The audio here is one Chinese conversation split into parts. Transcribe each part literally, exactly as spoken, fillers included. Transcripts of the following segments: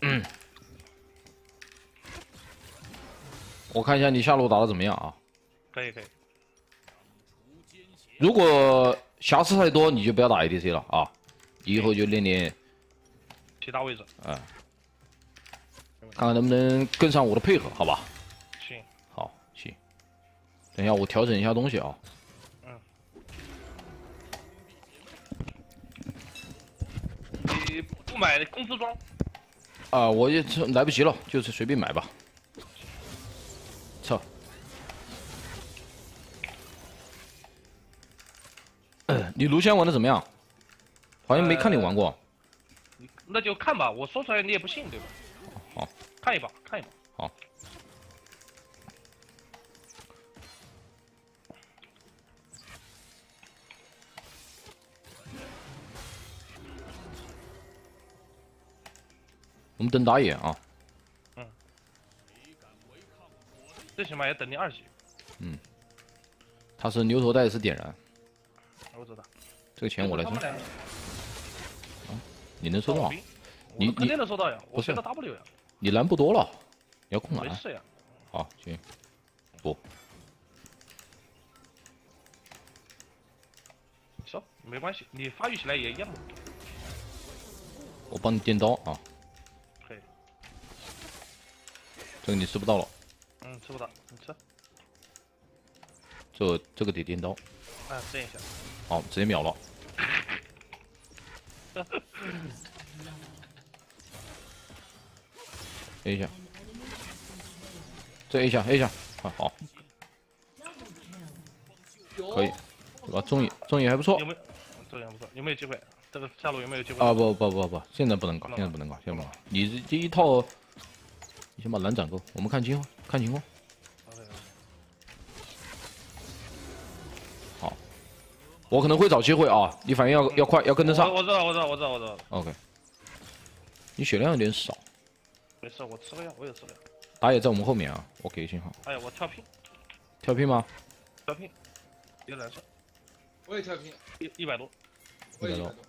嗯，我看一下你下路打的怎么样啊？ 可以可以。 如果瑕疵太多，你就不要打 A D C 了啊，以后就练练其他位置。 啊，看看能不能跟上我的配合，好吧？ 行。 好，行。等一下，我调整一下东西啊。 嗯。你不买公司装？ 啊，我也来不及了，就是随便买吧。操！你卢仙玩的怎么样？好像没看你玩过。 呃、那就看吧，我说出来你也不信，对吧？ 好， 看一把，看一把。 好。我们等打野啊。 嗯。最起码也等你二级。 嗯。他是牛头带是点燃。 我知道。 这个钱我来收。啊，你能收到？你肯定能收到呀！我学的 W 呀。 你蓝不多了，你要控蓝。 没事呀。 好，行。不。 行，没关系，你发育起来也一样。 我帮你垫刀啊。 可以。 这个你吃不到了。 嗯，吃不到，你吃。 这这个得垫刀。 啊，试一下。 好，直接秒了。A 一下，这 A 一下 A 一下，啊好，可以，对吧？中野中野还不错。 有没有？中野还不错，有没有机会？这个下路有没有机会？ 啊不不不不，现在不能搞，现在不能搞，现在不能搞。你这一套，你先把蓝斩够，我们看情况，看情况。好，我可能会找机会啊，你反应要要快，要跟得上。 我知道我知道我知道我知道。 OK， 你血量有点少。 没事，我吃个药，我也吃个药。 打野在我们后面啊，我给信号。 哎呀，我跳拼。 跳拼吗？ 跳拼，一个蓝色。 我也跳拼， 一一百多。 我也一百多。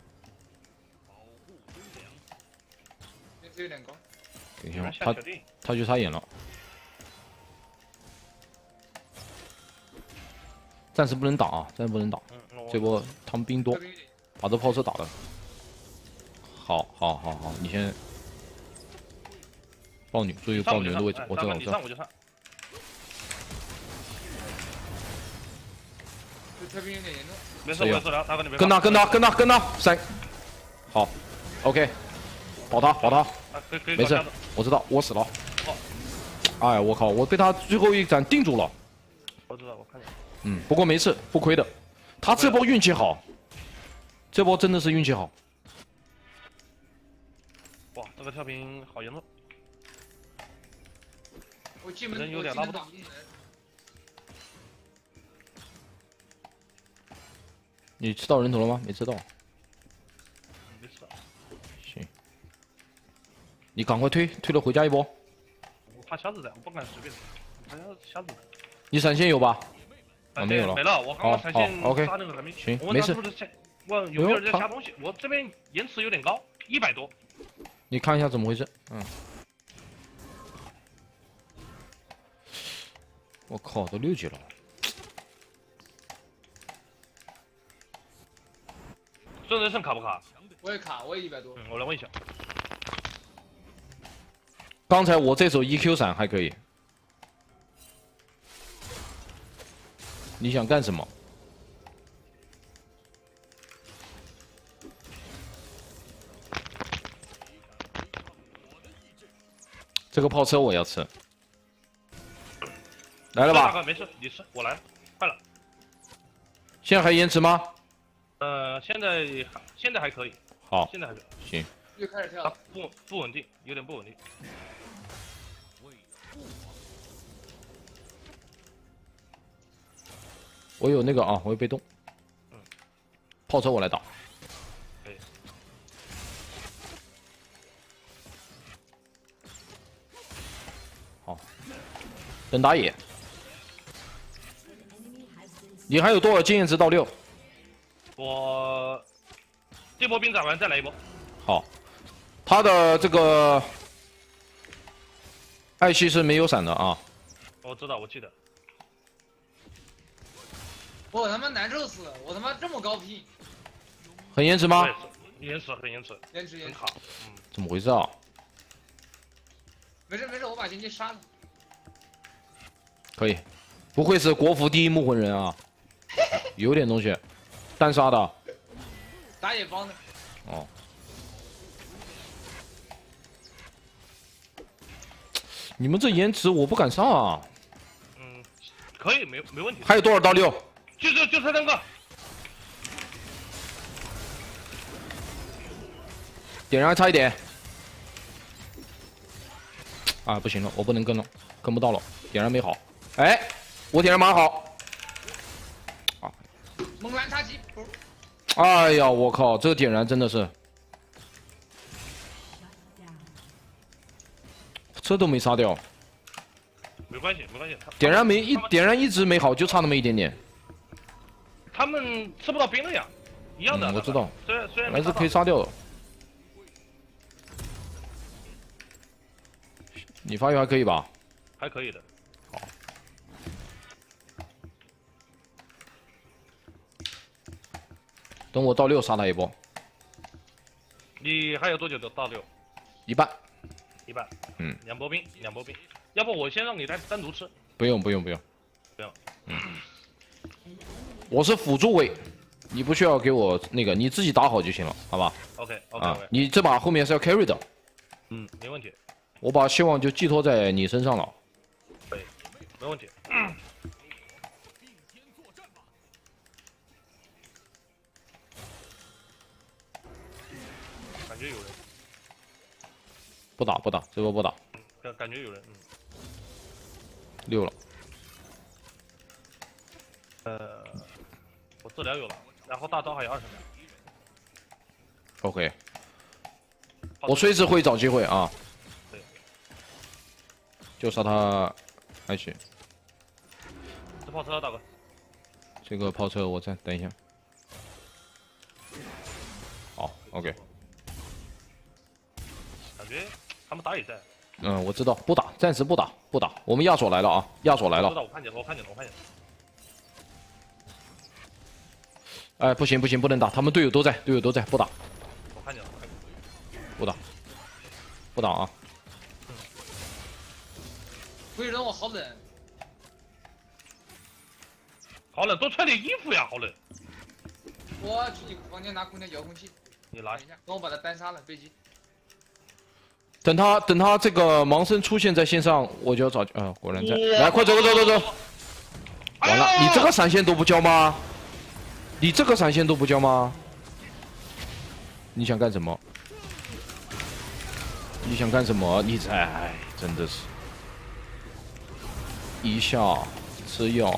颜值有点高。 给信号，他他去插眼了。暂时不能打啊，暂时不能打。 嗯、 这波他们兵多，把这炮车打了。好，好，好，好，你先。豹女，注意豹女的位置，我知道，我知道。 这跳兵有点严重。 没事，我有治疗，大哥你别。 跟他，跟他，跟他，跟他，三。好 ，OK， 保他，保他。没事，我知道，我死了。哎，我靠，我被他最后一斩定住了。 我知道，我看见。 嗯，不过没事，不亏的。他这波运气好，这波真的是运气好。 哇，这个跳兵好严重。 我进门人有点拉不动。 你吃到人头了吗？没吃到。 没吃到。 行。你赶快推，推了回家一波。 我怕瞎子在，我不敢随便。好像瞎子。 你闪现有吧？啊，没有了。 没了，我刚刚闪现杀那个还没。 行，没事。 问有没有人在下东西？我这边延迟有点高，一百多。 你看一下怎么回事？嗯。我靠，都六级了。 孙仁胜卡不卡？ 我也卡，我也一百多。 嗯，我来问一下。 刚才我这手 E Q 闪还可以。你想干什么？这个炮车我要吃。来了吧？ 大哥没事，你吃，我来了，快了。 现在还延迟吗？ 呃，现在还现在还可以。 好， 现在还可以。 行。 又开始跳了。 不不稳定，有点不稳定。 我有那个啊，我有被动。 嗯。 炮车我来打。 可以。 好。等打野。你还有多少经验值到六？ 我这波兵斩完再来一波。 好， 他的这个艾希是没有闪的啊。 我知道，我记得。 我他妈难受死了！我他妈这么高频， 很延迟吗？ 延迟，很延迟， 延迟延迟。 嗯， 怎么回事啊？ 没事没事，我把经济杀了。 可以，不愧是国服第一木魂人啊，有点东西，单杀的。 打野帮的。 哦。你们这延迟我不敢上啊。 嗯，可以，没没问题。 还有多少到六？ 就就就这三个。 点燃还差一点。啊，不行了，我不能跟了，跟不到了，点燃没好。哎，我点燃蛮好。啊。 猛男插旗。 哎呀，我靠，这个点燃真的是，这都没杀掉。 没关系，没关系。 点燃没一点燃一直没好，就差那么一点点。 他们吃不到兵了呀，一样的。 嗯、我知道， 虽然虽然还是可以杀掉的。你发育还可以吧？ 还可以的。 好。等我到六杀他一波。 你还有多久的到六？ 一半。 一半。 嗯。 两波兵，两波兵。要不我先让你单单独吃。 不用不用不用。 不用。 嗯。我是辅助位，你不需要给我那个，你自己打好就行了，好吧 ？OK OK。 啊，你这把后面是要 carry 的。 嗯，没问题。 我把希望就寄托在你身上了。 可以，没问题。感觉有人。 不打不打，这波不打。 感感觉有人，嗯。 六了。 呃，我治疗有了，然后大招还有二十秒。 OK。我随时会找机会啊。 对。 就杀他，还行。 这跑车大哥。 这个跑车我再等一下。好 ，OK。 感觉他们打野在。 嗯，我知道，不打，暂时不打，不打。我们亚索来了啊，亚索来了。 知道，我看见了，我看见了，我看见了。 哎，不行不行，不能打，他们队友都在，队友都在，不打。 我看见了，我看见了。 不打，不打啊！ 鬼人我好冷， 好冷，多穿点衣服呀，好冷。 我去你房间拿空调遥控器。 你拿一下，等我把他单杀了，飞机。 等他等他这个盲僧出现在线上，我就要找啊、呃，果然在。来，快走走走走走！完了，你这个闪现都不交吗？你这个闪现都不交吗？你想干什么？你想干什么？你在，哎，真的是，一下吃药，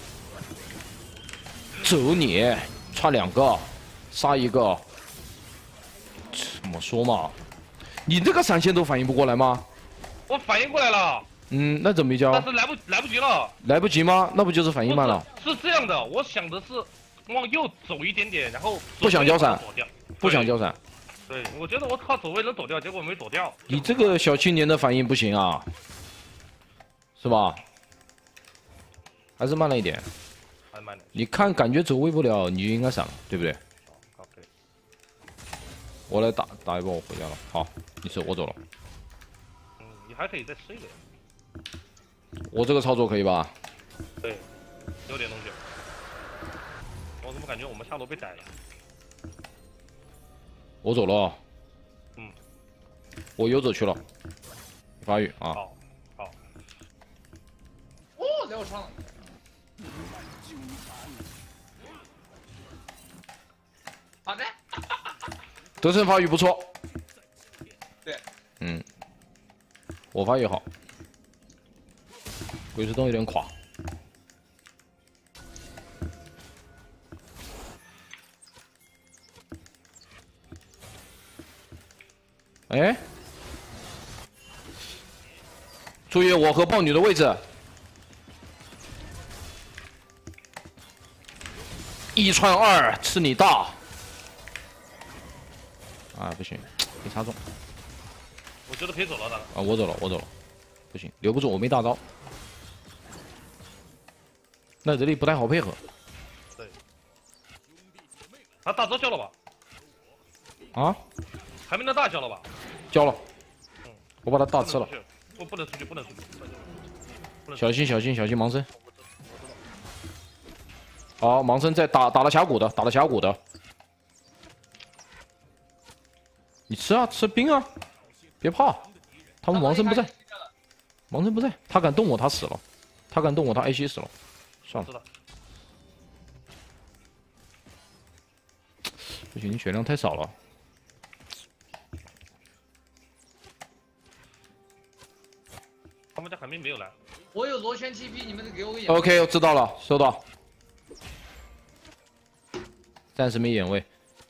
走你，差两个，杀一个，怎么说嘛？你这个闪现都反应不过来吗？ 我反应过来了。 嗯，那怎么没交？ 但是来不来不及了。 来不及吗？那不就是反应慢了？ 是, 是这样的，我想的是往右走一点点，然后不想交闪，不想交闪。 对，我觉得我靠走位能走掉，结果没走掉。 你这个小青年的反应不行啊，是吧？还是慢了一点。 还慢了。 你看，感觉走位不了，你就应该闪了，对不对？ 好，可以。 我来打打一波，我回家了。好，你走，我走了。 嗯，你还可以再吃一点。 我这个操作可以吧？ 对，有点东西。我怎么感觉我们下路被逮了？ 我走了。 嗯。 我游走去了。发育啊。 好，好。 哦，撩伤了。好的。 德胜发育不错。 对。 嗯。我发育好。鬼石洞有点垮。哎，注意我和豹女的位置。一串二，吃你大！啊，不行，没插中。 觉得可以走了的。 啊，我走了，我走了，不行，留不住，我没大招。那这里不太好配合。 对。他大招交了吧？ 啊？ 还没那大交了吧？ 交了。 嗯。 我把他大吃了。 不不能出去，不能出去。不能小心小心小心盲僧。好，盲僧在打打了峡谷的，打了峡谷的。你吃啊，吃兵啊，别怕。他们盲僧不在，盲僧不在，他敢动我，他死了。他敢动我，他 A C 死了。算了。不行，你血量太少了。 他们家海绵没有来。 我有螺旋 T P， 你们得给我个眼。 OK， 我知道了，收到。暂时没眼位。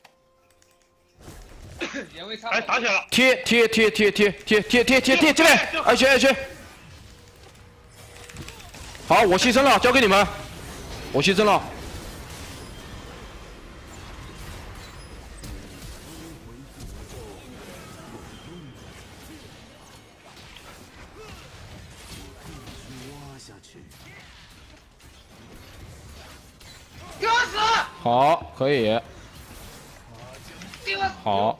眼位差。 哎，打起来了！ 贴贴贴贴贴贴贴贴贴贴进来！爱去爱去。好，我牺牲了，交给你们。我牺牲了。 给我死！ 好，可以。 给我死！ 好。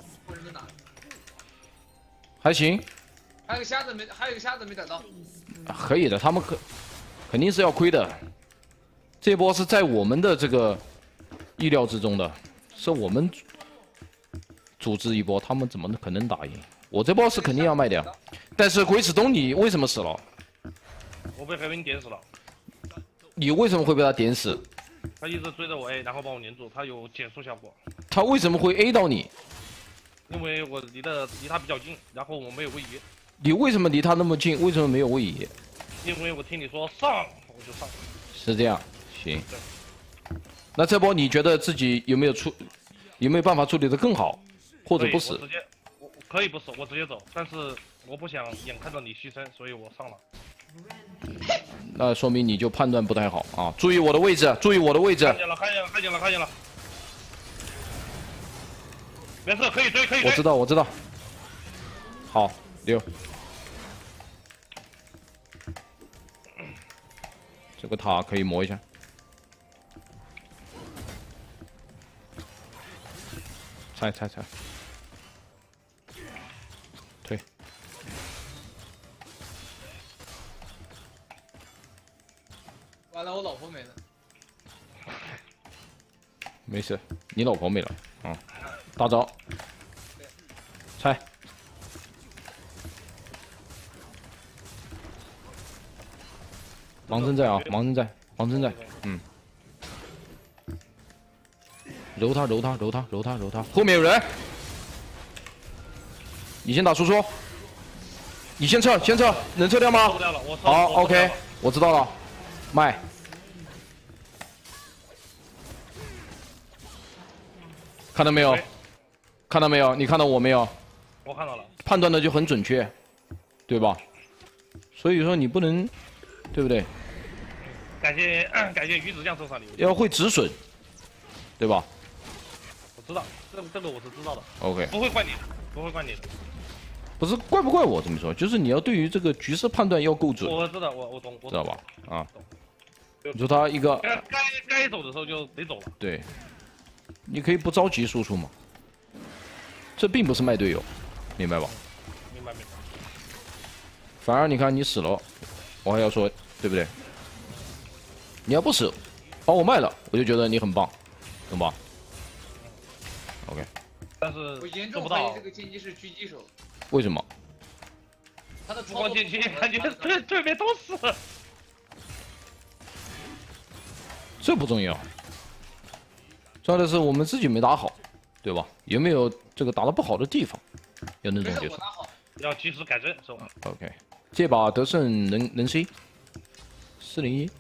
还行。 还有个瞎子没，还有个瞎子没等到。 可以的，他们可肯定是要亏的。这波是在我们的这个意料之中的，是我们组织一波，他们怎么可能打赢？我这波是肯定要卖掉。但是鬼子东你为什么死了？ 我被海绵点死了。 你为什么会被他点死？ 他一直追着我 A， 然后把我粘住，他有减速效果。 他为什么会 A 到你？ 因为我离的离他比较近，然后我没有位移。 你为什么离他那么近？为什么没有位移？ 因为我听你说上，我就上。 是这样，行。那这波你觉得自己有没有处，有没有办法处理的更好，或者不死？ 我直接，我可以不死，我直接走，但是我不想眼看着你牺牲，所以我上了。 那说明你就判断不太好啊！注意我的位置，注意我的位置。 看见了，看见了，看见了，看见了。没事，可以追，可以追。 我知道，我知道。好，六。这个塔可以磨一下。拆拆拆。退。 完了，我老婆没了。 没事，你老婆没了。嗯。大招。拆。盲僧在啊，盲僧在，盲僧在，嗯。揉他，揉他，揉他，揉他，揉他。后面有人。你先打输出。你先撤，先撤，能撤掉吗？好 ，OK， 我知道了。卖。看到没有？看到没有？你看到我没有？ 我看到了。 判断的就很准确，对吧？所以说你不能，对不对？ 感谢感谢鱼子酱送上礼物。 要会止损，对吧？ 我知道，这这个我是知道的。 OK。 不会怪你的，不会怪你的。 不是怪不怪我这么说，就是你要对于这个局势判断要够准。 我知道，我我懂，我知道吧？啊。 懂。 你说他一个该该该走的时候就得走了。 对。你可以不着急输出嘛，这并不是卖队友，明白吧？ 明白明白。 反而你看你死了，我还要说对不对？你要不死，把我卖了，我就觉得你很棒，懂吧 ？OK。 但是我严重怀疑这个剑姬是狙击手。 为什么？ 他的不光剑姬，感觉对对面都是。 这不重要。重要的是我们自己没打好，对吧？有没有这个打得不好的地方？要那种就是。 要及时改正，是吧 ？OK， 这把得胜能能 C， 四零一。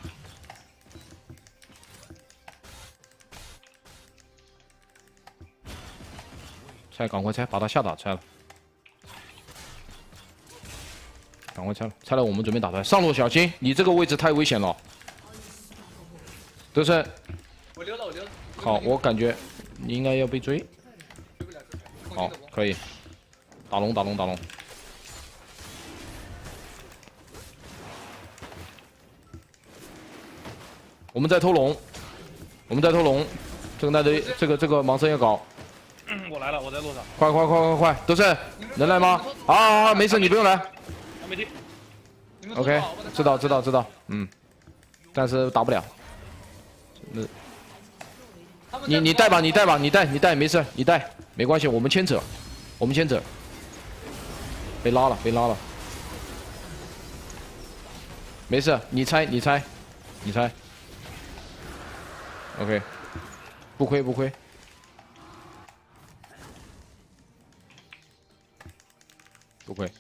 拆，赶快拆，把他下打拆了。赶快拆了，拆了我们准备打团。上路小心，你这个位置太危险了。得胜。 我溜了，我溜了。 好，我感觉你应该要被追。好，可以。打龙，打龙，打龙。 我们在偷龙，我们在偷龙，这个那队这个这个盲僧要搞， 我来了，我在路上。 快快快快快，德胜能来吗？啊啊啊，没事，你不用来。 还没听。 OK， 知道知道知道，嗯，但是打不了。那，你你带吧，你带吧，你带你带，没事，你带没关系，我们牵扯，我们牵扯。被拉了，被拉了。没事，你猜你猜，你猜。OK， 不亏不亏。不亏。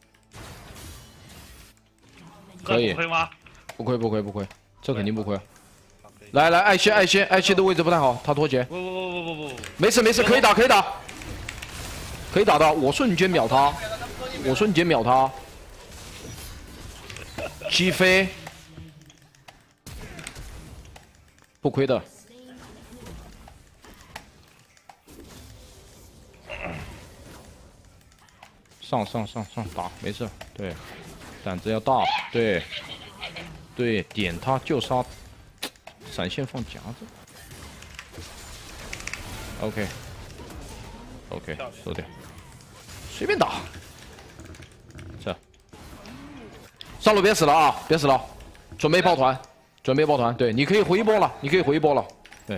可以， 不亏吗？ 不亏不亏不亏，这肯定不亏。来来，艾希艾希艾希的位置不太好，他脱节。 不不不不不不不， 没事没事，可以打可以打，可以打的，我瞬间秒他，我瞬间秒他。击飞，不亏的。上上上上打，没事，对。 胆子要大，对，对，点他就杀，闪现放夹子 ，OK，OK， 收掉，随便打，这，上路别死了啊，别死了，准备抱团，准备抱团，对，你可以回一波了，你可以回一波了，对。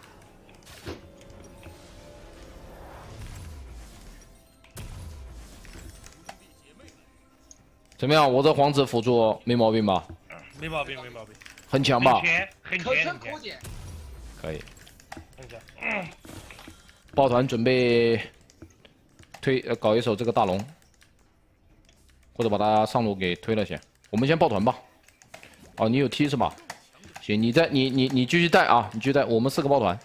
怎么样？我这皇子辅助没毛病吧？ 没毛病，没毛病。 很强吧？ 很甜，很可甜， 圈可点。 可以。 很强。嗯。 抱团准备推呃搞一手这个大龙，或者把他上路给推了先。我们先抱团吧。哦，你有 T 是吧？行，你在你你你继续带啊，你继续带，我们四个抱团。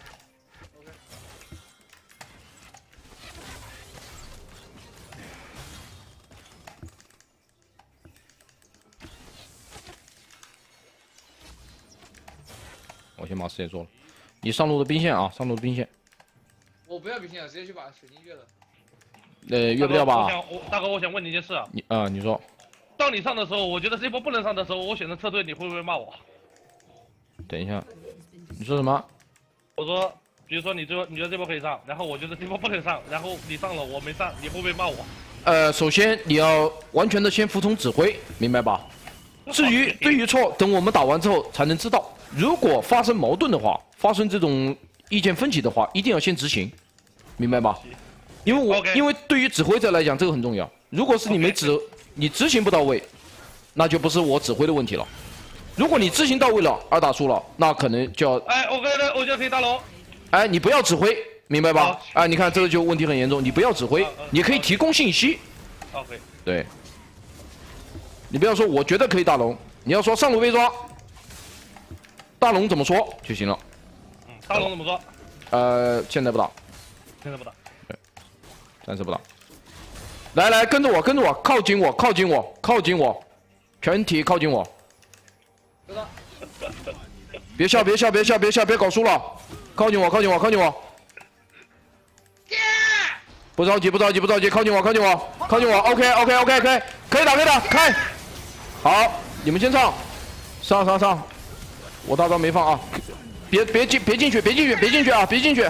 我先把事业做了，你上路的兵线啊，上路的兵线。 我不要兵线了，直接去把水晶越了。 呃，越不掉吧？ 我想，我大哥，我想问你一件事啊。 你啊、呃，你说。 当你上的时候，我觉得这波不能上的时候，我选择撤退，你会不会骂我？ 等一下，你说什么？ 我说，比如说你最后你觉得这波可以上，然后我觉得这波不能上，然后你上了我没上，你会不会骂我？ 呃，首先你要完全的先服从指挥，明白吧？至于对与错，等我们打完之后才能知道。如果发生矛盾的话，发生这种意见分歧的话，一定要先执行，明白吧？因为我 Okay. 因为对于指挥者来讲，这个很重要。如果是你没指 Okay. 你执行不到位，那就不是我指挥的问题了。如果你执行到位了，而打输了，那可能就要哎 ，OK 的，我就可以大龙。 哎，你不要指挥，明白吧好？ 哎，你看这个就问题很严重，你不要指挥好好， 你可以提供信息。 OK。 对。你不要说我觉得可以大龙，你要说上路被抓，大龙怎么说就行了。 嗯，大龙怎么说？ 呃，现在不打， 现在不打。 对，暂时不打。来来，跟着我，跟着我，靠近我，靠近我，靠近我，全体靠近我。 知道。 别笑，别笑，别笑，别笑，别搞输了，靠近我，靠近我，靠近我。不着急，不着急，不着急，靠近我，靠近我，靠近我。OK，OK，OK， 可以，可以打，可以打，开。好，你们先上，上上上，我大招没放啊，别别进，别进去，别进去，别进去啊，别进去。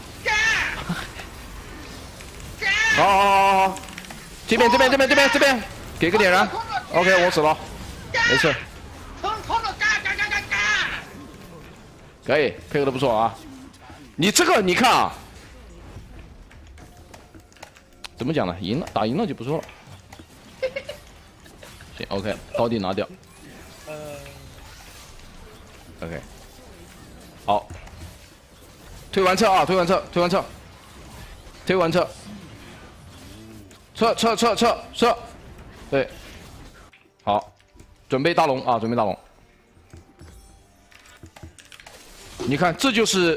好好好好，这边这边这边这边这边，给个点燃。OK， 我死了，没事。可以，配合的不错啊。你这个你看啊，怎么讲呢？赢了，打赢了就不错了。行 ，OK， 高地拿掉。 呃。 OK， 好，推完撤啊，推完撤，推完撤，推完撤，撤撤撤撤撤，对，好，准备大龙啊，准备大龙。你看，这就是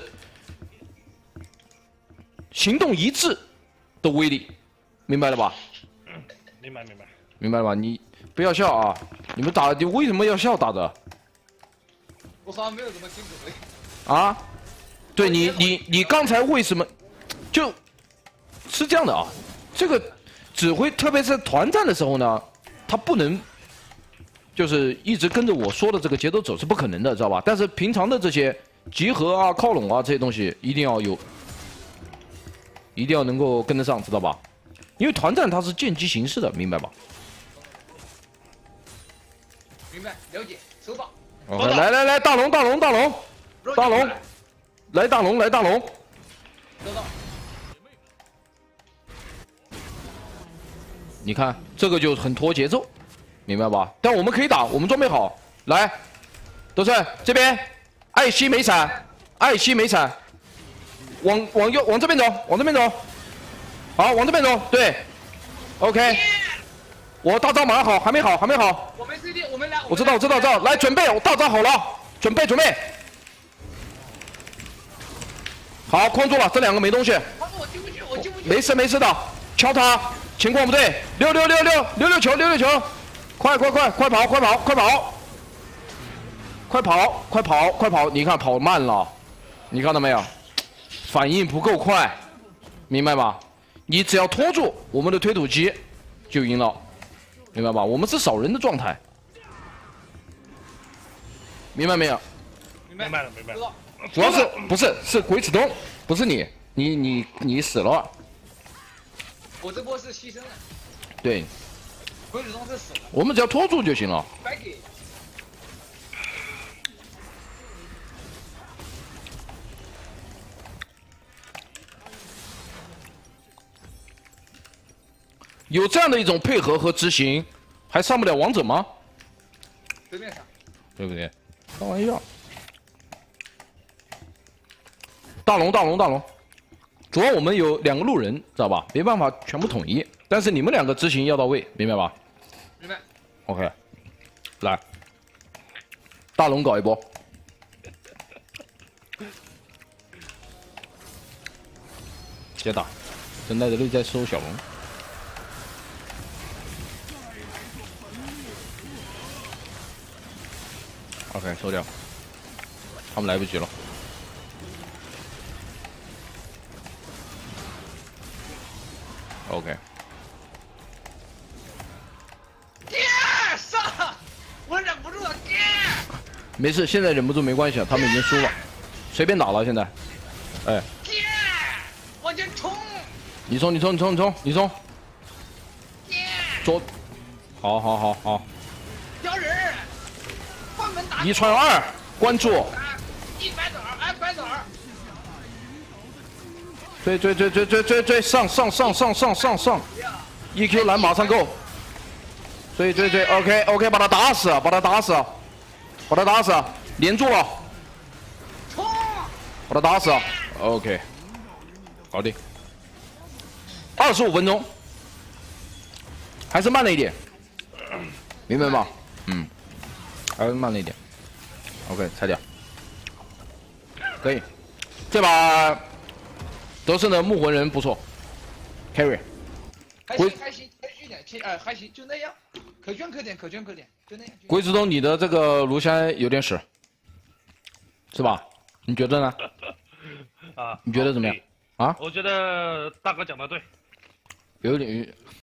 行动一致的威力，明白了吧？ 嗯，明白明白。 明白了吧？你不要笑啊！你们打，你为什么要笑打的？ 我好像没有怎么听指挥。啊？对你，你你刚才为什么？就是这样的啊，这个指挥，特别是团战的时候呢，他不能就是一直跟着我说的这个节奏走是不可能的，知道吧？但是平常的这些集合啊、靠拢啊这些东西一定要有，一定要能够跟得上，知道吧？因为团战它是见机行事的，明白吧？ 明白，了解，收到。 OK，来来来，大龙大龙大龙大龙，来大龙来大龙。 收到。 你看这个就很拖节奏，明白吧？但我们可以打，我们装备好。来，德胜这边，艾希没闪，艾希没闪，往往右往这边走，往这边走。好，往这边走，对 ，OK。我大招马上好，还没好，还没好。 我们 C D， 我们俩。 我知道，我知道，知道。来，准备，我大招好了，准备，准备。好，框住了，这两个没东西。 我进不去，我进不去。 没事没事的，敲他。情况不对，六六六六六六球，六六球，快快快快跑，快跑，快跑，快跑，快跑，快跑！你看跑慢了，你看到没有？反应不够快，明白吧？你只要拖住我们的推土机，就赢了。 明白吧？我们是少人的状态，明白没有？ 明白了，明白了。 主要是不是是鬼子东，不是你，你你你死了。 我这波是牺牲了。 对。 鬼子东是死了。 我们只要拖住就行了。 白给。 有这样的一种配合和执行，还上不了王者吗？ 随便上， 对不对？开玩笑。大龙，大龙，大龙。主要我们有两个路人，知道吧？没办法全部统一，但是你们两个执行要到位，明白吧？ 明白。 OK，来，大龙搞一波。接打，正带着内在收小龙。 OK， 收掉，他们来不及了。OK， 爹上，我忍不住了，爹。 没事，现在忍不住没关系，他们已经输了，随便打了现在。哎， 爹，我先冲。 你冲，你冲，你冲，你冲，你冲。 爹， 左，好好好好。 挑人。 一传二，关注。 一百子儿，哎，百子儿。 追追追追追追追，上上上上上上上 ！E Q 蓝马上够。追追追 ，OK OK， 把他打死，把他打死，把他打死，连住了。 冲！ 把他打死 ，OK， 搞定。二十五分钟，还是慢了一点，明白吗？嗯。 还是慢了一点 ，OK， 拆掉，可以。这把德胜的木魂人不错 ，carry。 还行还行，谦虚点，谦呃还行，就那样，可圈可点，可圈可点，就那样。 鬼子东，你的这个卢山有点屎，是吧？你觉得呢？ 啊， 你觉得怎么样？啊？ 我觉得大哥讲的对， 有点。